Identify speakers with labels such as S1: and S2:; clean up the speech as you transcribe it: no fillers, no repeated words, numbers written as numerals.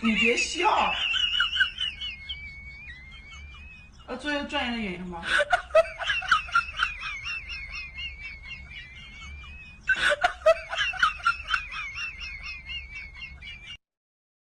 S1: 你别笑。做一个专业的演员吧。